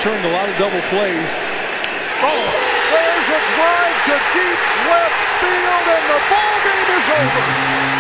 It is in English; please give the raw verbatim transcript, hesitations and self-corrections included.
returned a lot of double plays. Oh, there's a drive to deep left field, and the ball game is over.